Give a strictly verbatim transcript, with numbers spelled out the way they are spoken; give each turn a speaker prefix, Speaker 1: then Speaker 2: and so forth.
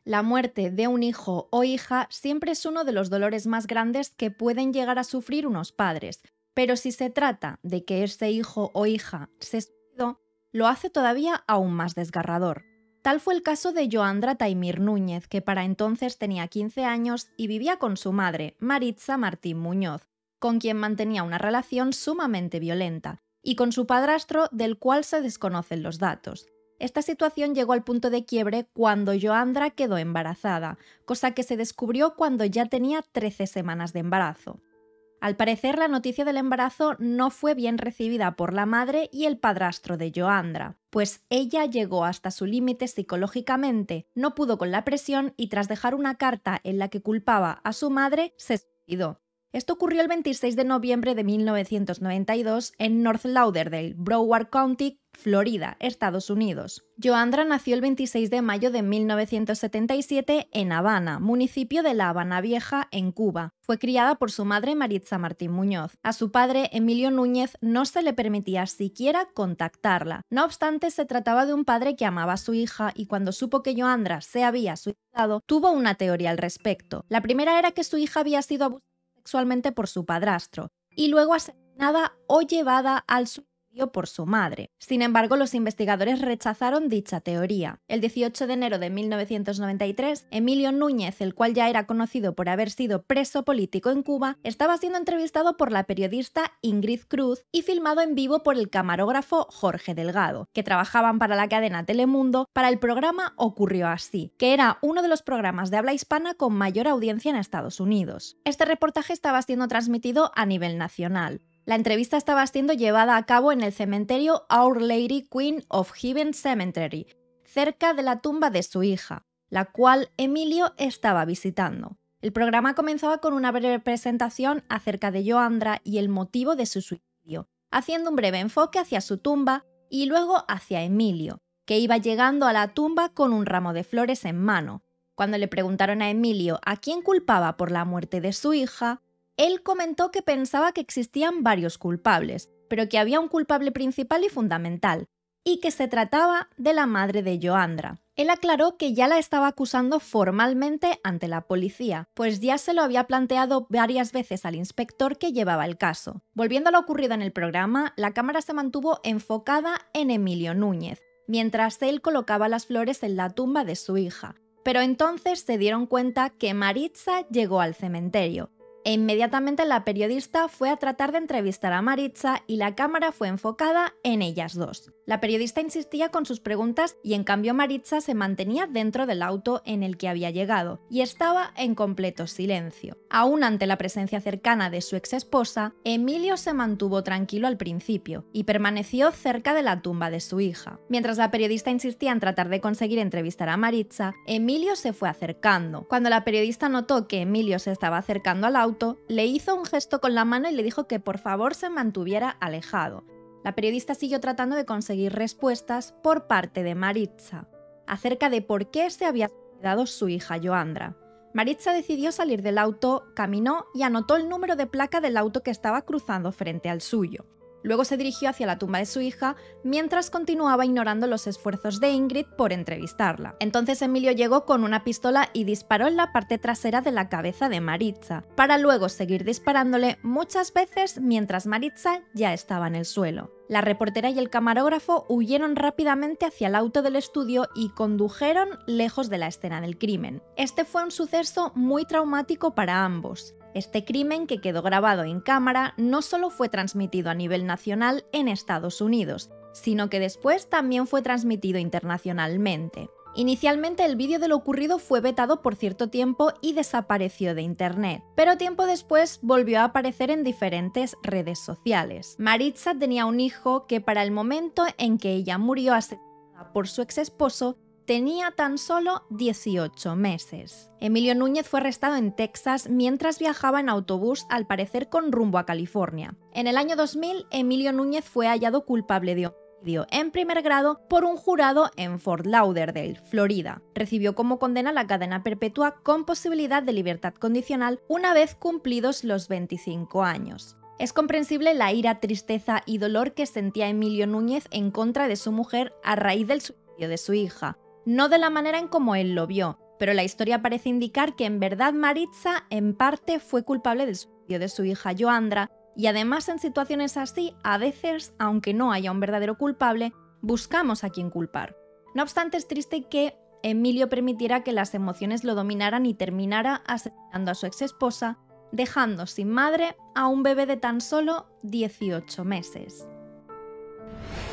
Speaker 1: La muerte de un hijo o hija siempre es uno de los dolores más grandes que pueden llegar a sufrir unos padres, pero si se trata de que ese hijo o hija se suicidó, lo hace todavía aún más desgarrador. Tal fue el caso de Joandra Taimir Núñez, que para entonces tenía quince años y vivía con su madre, Maritza Martín Muñoz, con quien mantenía una relación sumamente violenta, y con su padrastro, del cual se desconocen los datos. Esta situación llegó al punto de quiebre cuando Joandra quedó embarazada, cosa que se descubrió cuando ya tenía trece semanas de embarazo. Al parecer, la noticia del embarazo no fue bien recibida por la madre y el padrastro de Joandra, pues ella llegó hasta su límite psicológicamente, no pudo con la presión y tras dejar una carta en la que culpaba a su madre, se suicidó. Esto ocurrió el veintiséis de noviembre de mil novecientos noventa y dos en North Lauderdale, Broward County, Florida, Estados Unidos. Joandra nació el veintiséis de mayo de mil novecientos setenta y siete en Habana, municipio de La Habana Vieja, en Cuba. Fue criada por su madre Maritza Martín Muñoz. A su padre, Emilio Núñez, no se le permitía siquiera contactarla. No obstante, se trataba de un padre que amaba a su hija y cuando supo que Joandra se había suicidado, tuvo una teoría al respecto. La primera era que su hija había sido abusada sexualmente por su padrastro y luego asesinada o llevada al suicidio por su madre. Sin embargo, los investigadores rechazaron dicha teoría. El dieciocho de enero de mil novecientos noventa y tres, Emilio Núñez, el cual ya era conocido por haber sido preso político en Cuba, estaba siendo entrevistado por la periodista Ingrid Cruz y filmado en vivo por el camarógrafo Jorge Delgado, que trabajaban para la cadena Telemundo para el programa Ocurrió Así, que era uno de los programas de habla hispana con mayor audiencia en Estados Unidos. Este reportaje estaba siendo transmitido a nivel nacional. La entrevista estaba siendo llevada a cabo en el cementerio Our Lady Queen of Heaven Cemetery, cerca de la tumba de su hija, la cual Emilio estaba visitando. El programa comenzaba con una breve presentación acerca de Joandra y el motivo de su suicidio, haciendo un breve enfoque hacia su tumba y luego hacia Emilio, que iba llegando a la tumba con un ramo de flores en mano. Cuando le preguntaron a Emilio a quién culpaba por la muerte de su hija, él comentó que pensaba que existían varios culpables, pero que había un culpable principal y fundamental, y que se trataba de la madre de Joandra. Él aclaró que ya la estaba acusando formalmente ante la policía, pues ya se lo había planteado varias veces al inspector que llevaba el caso. Volviendo a lo ocurrido en el programa, la cámara se mantuvo enfocada en Emilio Núñez, mientras él colocaba las flores en la tumba de su hija. Pero entonces se dieron cuenta que Maritza llegó al cementerio, e inmediatamente la periodista fue a tratar de entrevistar a Maritza y la cámara fue enfocada en ellas dos. La periodista insistía con sus preguntas y en cambio Maritza se mantenía dentro del auto en el que había llegado y estaba en completo silencio. Aún ante la presencia cercana de su exesposa, Emilio se mantuvo tranquilo al principio y permaneció cerca de la tumba de su hija. Mientras la periodista insistía en tratar de conseguir entrevistar a Maritza, Emilio se fue acercando. Cuando la periodista notó que Emilio se estaba acercando al auto, le hizo un gesto con la mano y le dijo que por favor se mantuviera alejado. La periodista siguió tratando de conseguir respuestas por parte de Maritza acerca de por qué se había suicidado su hija Joandra. Maritza decidió salir del auto, caminó y anotó el número de placa del auto que estaba cruzando frente al suyo. Luego se dirigió hacia la tumba de su hija mientras continuaba ignorando los esfuerzos de Ingrid por entrevistarla. Entonces Emilio llegó con una pistola y disparó en la parte trasera de la cabeza de Maritza, para luego seguir disparándole muchas veces mientras Maritza ya estaba en el suelo. La reportera y el camarógrafo huyeron rápidamente hacia el auto del estudio y condujeron lejos de la escena del crimen. Este fue un suceso muy traumático para ambos. Este crimen, que quedó grabado en cámara, no solo fue transmitido a nivel nacional en Estados Unidos, sino que después también fue transmitido internacionalmente. Inicialmente el vídeo de lo ocurrido fue vetado por cierto tiempo y desapareció de internet, pero tiempo después volvió a aparecer en diferentes redes sociales. Maritza tenía un hijo que para el momento en que ella murió asesinada por su exesposo tenía tan solo dieciocho meses. Emilio Núñez fue arrestado en Texas mientras viajaba en autobús, al parecer con rumbo a California. En el año dos mil, Emilio Núñez fue hallado culpable de homicidio en primer grado por un jurado en Fort Lauderdale, Florida. Recibió como condena la cadena perpetua con posibilidad de libertad condicional una vez cumplidos los veinticinco años. Es comprensible la ira, tristeza y dolor que sentía Emilio Núñez en contra de su mujer a raíz del suicidio de su hija. No de la manera en como él lo vio, pero la historia parece indicar que en verdad Maritza en parte fue culpable del suicidio de su hija Joandra, y además en situaciones así, a veces, aunque no haya un verdadero culpable, buscamos a quién culpar. No obstante, es triste que Emilio permitiera que las emociones lo dominaran y terminara asesinando a su exesposa, dejando sin madre a un bebé de tan solo dieciocho meses.